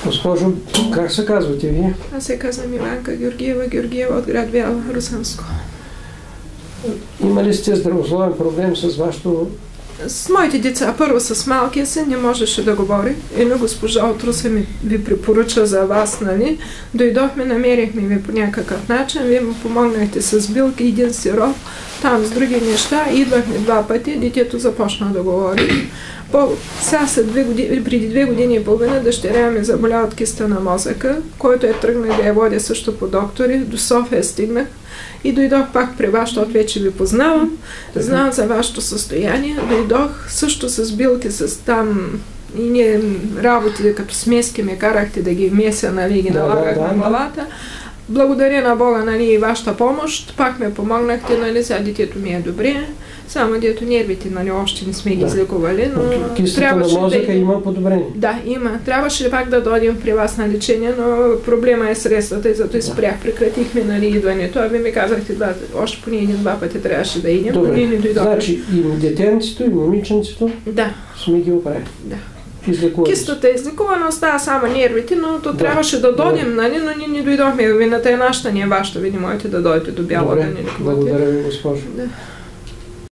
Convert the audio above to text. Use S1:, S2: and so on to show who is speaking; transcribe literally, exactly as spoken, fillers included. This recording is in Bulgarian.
S1: Госпожо, как се казвате вие?
S2: Аз се казвам Иванка Георгиева, Георгиева от град Бяла, Русанско.
S1: Има ли сте здравословен проблем с вашето...
S2: С моите деца, първо с малкия си, не можеше да говори. Една госпожа от Руса ми ви препоръча за вас, нали? Дойдохме, намерихме ви по някакъв начин, вие му помогнахте с билки, един сироп, там с други неща. Идвахме два пъти, детето започна да говори. По, сега са две години, преди две години и половина дъщеря ми заболя от киста на мозъка, който е тръгнал да я водя също по доктори. До София стигнах и дойдох пак при вас, защото вече ви познавам. Знам за вашето състояние. Дойдох също с билки, с там и ние работи като смески ме карахте да ги меся, нали, ги налагах да, да, на главата. Благодаря на Бога, нали, и вашата помощ. Пак ме помогнахте, нали, сега детето ми е добре. Само дето нервите, нали, още не сме ги да. излекували, но
S1: кистата на мозъка да... има подобрение.
S2: Да, има. Трябваше пак да дойдем при вас на лечение, но проблема е средствата и зато и спрях. Прекратихме, нали, идването. А ви ми казахте, да, още поне един-два пъти трябваше да идем, но ние не дойдохме.
S1: Значи и детенцето, и момиченцето
S2: да.
S1: сме ги оправили.
S2: Да.
S1: Излекували.
S2: Кистата е излекувана, остава само нервите, но то да. трябваше да дойдем, да. нали, но ние не дойдохме. Вината е нашата, не е вашата. Види, можете да дойдете до Бяла да ни лекувате.
S1: Благодаря ви, госпожо.
S2: Да.